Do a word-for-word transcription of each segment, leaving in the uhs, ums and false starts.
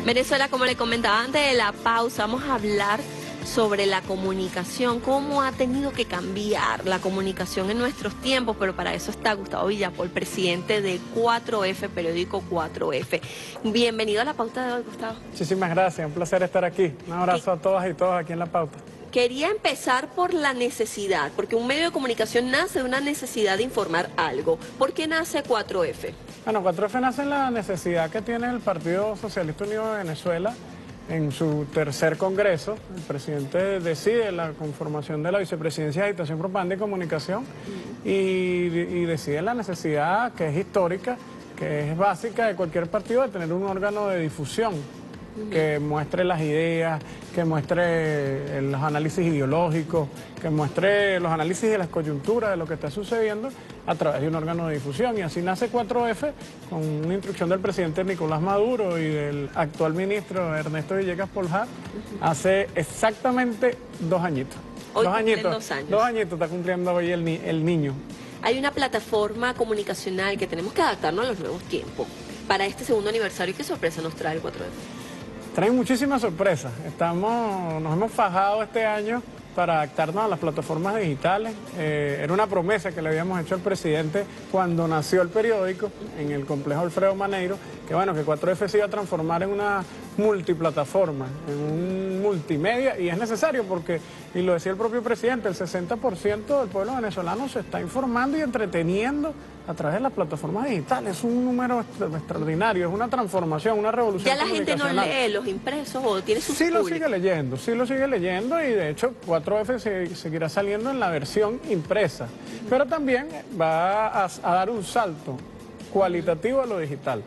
Venezuela, como le comentaba antes de la pausa, vamos a hablar sobre la comunicación, cómo ha tenido que cambiar la comunicación en nuestros tiempos, pero para eso está Gustavo Villapol, presidente de cuatro F, periódico cuatro F. Bienvenido a la pauta de hoy, Gustavo. Muchísimas gracias, un placer estar aquí. Un abrazo a todas y todos aquí en la pauta. Quería empezar por la necesidad, porque un medio de comunicación nace de una necesidad de informar algo. ¿Por qué nace cuatro F? Bueno, cuatro F nace en la necesidad que tiene el Partido Socialista Unido de Venezuela en su tercer congreso. El presidente decide la conformación de la Vicepresidencia de Agitación, Propaganda y Comunicación y, y decide la necesidad que es histórica, que es básica de cualquier partido, de tener un órgano de difusión que muestre las ideas, que muestre los análisis ideológicos, que muestre los análisis de las coyunturas de lo que está sucediendo a través de un órgano de difusión. Y así nace cuatro F con una instrucción del presidente Nicolás Maduro y del actual ministro Ernesto Villegas Poljat hace exactamente dos añitos. Hoy dos añitos, dos años. Dos añitos está cumpliendo hoy el, ni el niño. Hay una plataforma comunicacional que tenemos que adaptarnos a los nuevos tiempos. Para este segundo aniversario, ¿qué sorpresa nos trae el cuatro F? Traen muchísimas sorpresas. Estamos, nos hemos fajado este año para adaptarnos a las plataformas digitales. Eh, era una promesa que le habíamos hecho al presidente cuando nació el periódico en el complejo Alfredo Maneiro, que bueno, que cuatro F se iba a transformar en una multiplataforma, en un multimedia, y es necesario porque, y lo decía el propio presidente, el sesenta por ciento del pueblo venezolano se está informando y entreteniendo a través de las plataformas digitales. Es un número extraordinario, es una transformación, una revolución. ¿Ya la gente no lee los impresos o tiene sus Sí lo públicos? sigue leyendo, sí lo sigue leyendo, y de hecho cuatro F se, seguirá saliendo en la versión impresa, pero también va a, a dar un salto cualitativo a lo digital.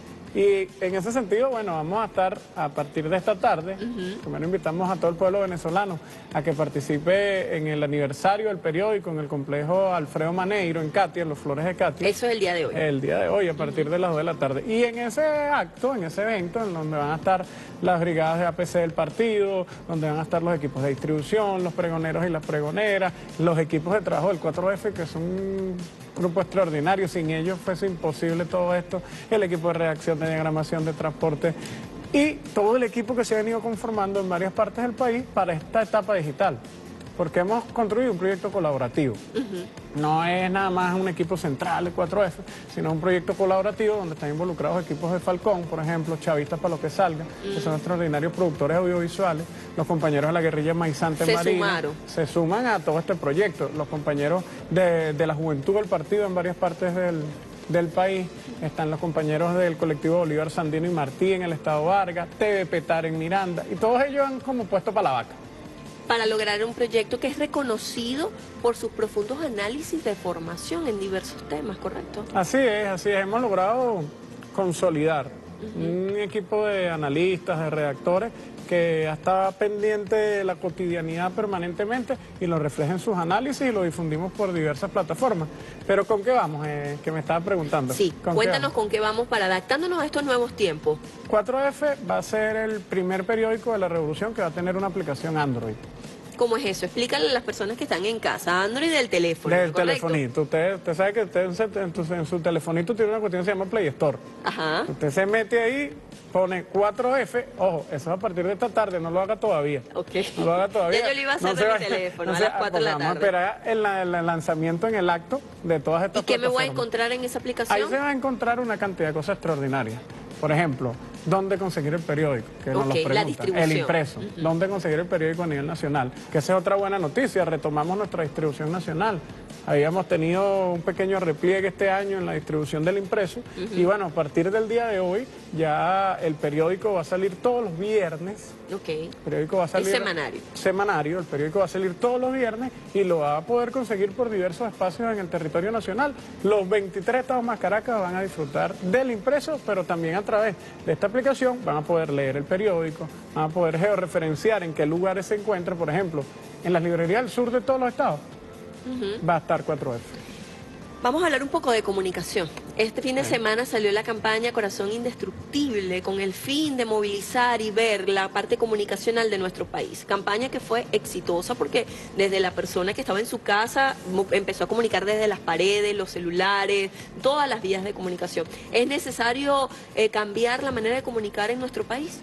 Y en ese sentido, bueno, vamos a estar a partir de esta tarde, uh-huh. primero invitamos a todo el pueblo venezolano a que participe en el aniversario del periódico en el complejo Alfredo Maneiro, en Catia, en los Flores de Catia. Eso es el día de hoy. El día de hoy, a partir uh-huh. de las dos de la tarde. Y en ese acto, en ese evento, en donde van a estar las brigadas de A P C del partido, donde van a estar los equipos de distribución, los pregoneros y las pregoneras, los equipos de trabajo del cuatro F, que son un grupo extraordinario, sin ellos fuese imposible todo esto, el equipo de redacción, de diagramación, de transporte y todo el equipo que se ha venido conformando en varias partes del país para esta etapa digital, porque hemos construido un proyecto colaborativo. Uh-huh. No es nada más un equipo central de cuatro F, sino un proyecto colaborativo donde están involucrados equipos de Falcón, por ejemplo, Chavistas para lo que salga, uh-huh. que son extraordinarios productores audiovisuales, los compañeros de la guerrilla Maizante se Marina, sumaron. se suman a todo este proyecto, los compañeros de, de la juventud del partido en varias partes del del país, están los compañeros del colectivo Bolívar Sandino y Martí en el estado Vargas, T V Petar en Miranda, y todos ellos han como puesto para la vaca. Para lograr un proyecto que es reconocido por sus profundos análisis de formación en diversos temas, ¿correcto? Así es, así es, hemos logrado consolidar uh-huh. un equipo de analistas, de redactores, que está pendiente de la cotidianidad permanentemente y lo refleja en sus análisis y lo difundimos por diversas plataformas. Pero ¿con qué vamos? Eh, que me estaba preguntando. Sí, ¿Con cuéntanos qué con qué vamos para adaptándonos a estos nuevos tiempos. cuatro F va a ser el primer periódico de la revolución que va a tener una aplicación Android. ¿Cómo es eso? Explícale a las personas que están en casa. Android del teléfono, Del ¿correcto? telefonito. Usted, usted sabe que usted en, su, en su telefonito tiene una cuestión que se llama Play Store. Ajá. Usted se mete ahí, pone cuatro F, ojo, eso es a partir de esta tarde, no lo haga todavía. Ok. No lo haga todavía. Ya yo lo iba a hacer no de mi vaya, teléfono no a las cuatro de la vamos tarde. a esperar el, el, el lanzamiento en el acto de todas estas ¿Y qué me voy a plataformas. encontrar en esa aplicación? Ahí se va a encontrar una cantidad de cosas extraordinarias. Por ejemplo, ¿dónde conseguir el periódico? Que nos okay, lo preguntan. la distribución. El impreso. Uh-huh. ¿Dónde conseguir el periódico a nivel nacional? Que esa es otra buena noticia. Retomamos nuestra distribución nacional. Habíamos tenido un pequeño repliegue este año en la distribución del impreso. Uh-huh. Y bueno, a partir del día de hoy, ya el periódico va a salir todos los viernes. Ok. El periódico va a salir... El semanario. Semanario. El periódico va a salir todos los viernes y lo va a poder conseguir por diversos espacios en el territorio nacional. Los veintitrés estados más Caracas van a disfrutar del impreso, pero también a través de esta aplicación van a poder leer el periódico, van a poder georreferenciar en qué lugares se encuentra. Por ejemplo, en las librerías del sur de todos los estados uh-huh. va a estar cuatro F. Vamos a hablar un poco de comunicación. Este fin de semana salió la campaña Corazón Indestructible con el fin de movilizar y ver la parte comunicacional de nuestro país. Campaña que fue exitosa porque desde la persona que estaba en su casa empezó a comunicar desde las paredes, los celulares, todas las vías de comunicación. ¿Es necesario eh, cambiar la manera de comunicar en nuestro país?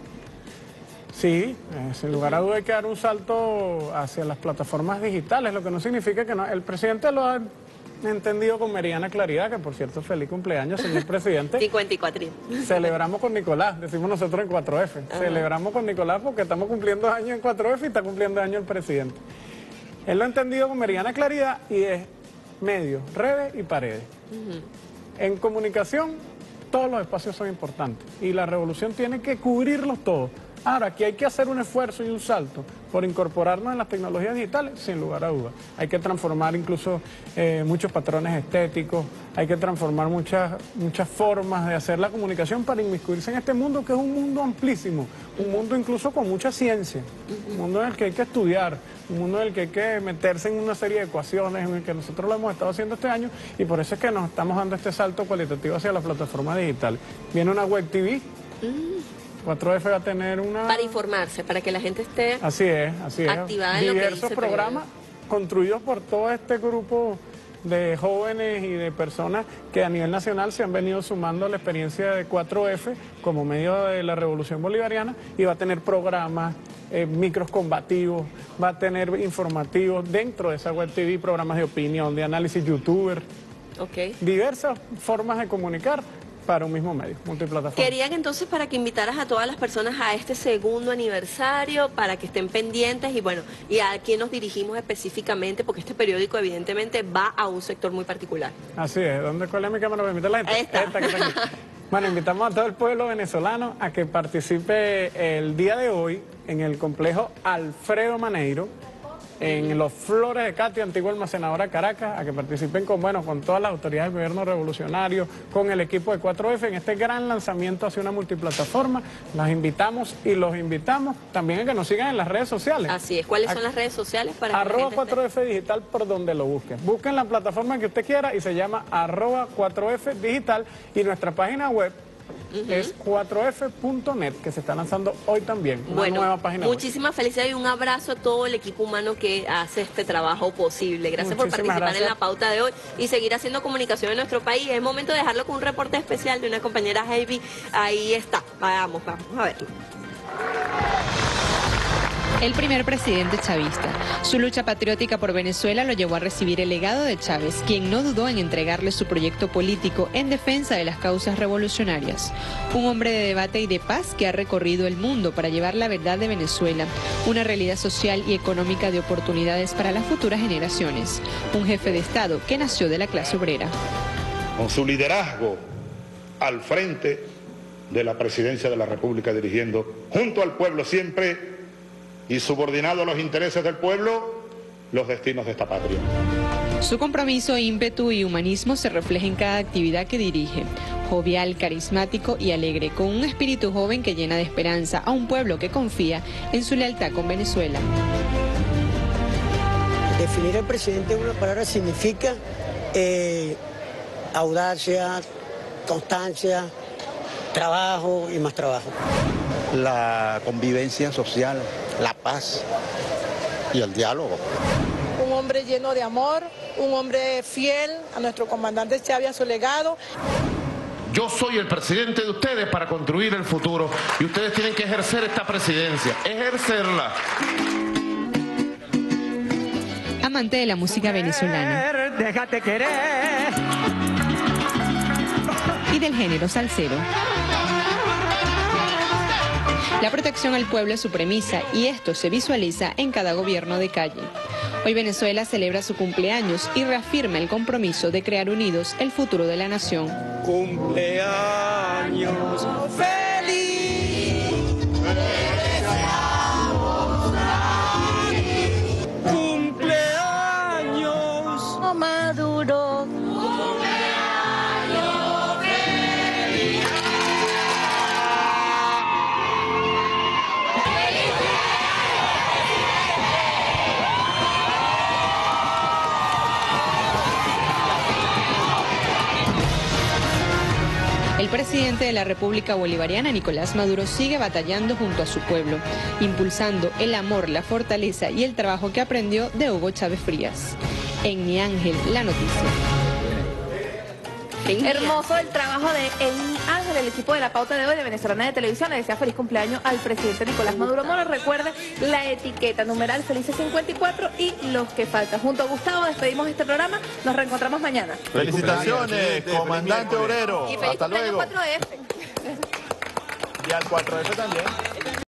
Sí, eh, sin lugar a duda hay que dar un salto hacia las plataformas digitales, lo que no significa que no. El presidente lo ha entendido con meridiana claridad, que por cierto, feliz cumpleaños, señor presidente. cincuenta y cuatro. Celebramos con Nicolás, decimos nosotros en cuatro efe. Ajá. Celebramos con Nicolás porque estamos cumpliendo años en cuatro efe y está cumpliendo años el presidente. Él lo ha entendido con meridiana claridad y es medios, redes y paredes. Uh-huh. En comunicación, todos los espacios son importantes y la revolución tiene que cubrirlos todos. Ahora, aquí hay que hacer un esfuerzo y un salto por incorporarnos en las tecnologías digitales, sin lugar a dudas. Hay que transformar incluso eh, muchos patrones estéticos, hay que transformar muchas, muchas formas de hacer la comunicación para inmiscuirse en este mundo, que es un mundo amplísimo, un mundo incluso con mucha ciencia, un mundo en el que hay que estudiar, un mundo en el que hay que meterse en una serie de ecuaciones, en el que nosotros lo hemos estado haciendo este año, y por eso es que nos estamos dando este salto cualitativo hacia las plataformas digitales. Viene una web T V. cuatro efe va a tener una... Para informarse, para que la gente esté así es, así es. activada en lo que dice diversos programas construidos por todo este grupo de jóvenes y de personas que a nivel nacional se han venido sumando a la experiencia de cuatro efe como medio de la revolución bolivariana, y va a tener programas, eh, micros combativos, va a tener informativos dentro de esa web T V, programas de opinión, de análisis youtuber, okay. Diversas formas de comunicar para un mismo medio, multiplataforma. Querían entonces para que invitaras a todas las personas a este segundo aniversario, para que estén pendientes y bueno, y a quién nos dirigimos específicamente, porque este periódico evidentemente va a un sector muy particular. Así es. ¿Dónde, cuál es mi cámara para invitar a la gente? Ahí está. Esta que está aquí. Bueno, invitamos a todo el pueblo venezolano a que participe el día de hoy en el complejo Alfredo Maneiro, en Los Flores de Catio, antigua almacenadora Caracas, a que participen con, bueno, con todas las autoridades del gobierno revolucionario, con el equipo de cuatro efe en este gran lanzamiento hacia una multiplataforma. Las invitamos y los invitamos también a que nos sigan en las redes sociales. Así es. ¿Cuáles son las redes sociales para arroba cuatro efe digital por donde lo busquen. Busquen la plataforma que usted quiera y se llama arroba cuatro efe digital, y nuestra página web Uh-huh. es cuatro efe punto net, que se está lanzando hoy también, una bueno, nueva página muchísimas web. Felicidades y un abrazo a todo el equipo humano que hace este trabajo posible. Gracias muchísimas por participar gracias. en la pauta de hoy y seguir haciendo comunicación en nuestro país. Es momento de dejarlo con un reporte especial de una compañera Heavy. Ahí está, vamos, vamos a verlo. El primer presidente chavista. Su lucha patriótica por Venezuela lo llevó a recibir el legado de Chávez, quien no dudó en entregarle su proyecto político en defensa de las causas revolucionarias. Un hombre de debate y de paz que ha recorrido el mundo para llevar la verdad de Venezuela, una realidad social y económica de oportunidades para las futuras generaciones. Un jefe de Estado que nació de la clase obrera. Con su liderazgo al frente de la presidencia de la República, dirigiendo junto al pueblo siempre y subordinado a los intereses del pueblo, los destinos de esta patria. Su compromiso, ímpetu y humanismo se refleja en cada actividad que dirige. Jovial, carismático y alegre, con un espíritu joven que llena de esperanza a un pueblo que confía en su lealtad con Venezuela. Definir al presidente en una palabra significa eh, audacia, constancia, trabajo y más trabajo. La convivencia social, la paz y el diálogo. Un hombre lleno de amor, un hombre fiel a nuestro comandante Chávez, a su legado. Yo soy el presidente de ustedes para construir el futuro y ustedes tienen que ejercer esta presidencia, ejercerla. Amante de la música venezolana. Déjate querer. Y del género salsero. La protección al pueblo es su premisa y esto se visualiza en cada gobierno de calle. Hoy Venezuela celebra su cumpleaños y reafirma el compromiso de crear unidos el futuro de la nación. Cumpleaños feliz. Cumpleaños Maduro. El presidente de la República Bolivariana, Nicolás Maduro, sigue batallando junto a su pueblo, impulsando el amor, la fortaleza y el trabajo que aprendió de Hugo Chávez Frías. En Mi Ángel, la noticia. Hermoso el trabajo de En Ángel, el equipo de La Pauta de hoy de Venezolana de Televisión. Le desea feliz cumpleaños al presidente Nicolás Maduro Moro. Recuerde la etiqueta, numeral Felices cincuenta y cuatro y los que faltan. Junto a Gustavo despedimos este programa. Nos reencontramos mañana. Felicitaciones, comandante obrero. Y feliz Hasta cumpleaños luego. cuatro F. Y al cuatro F también.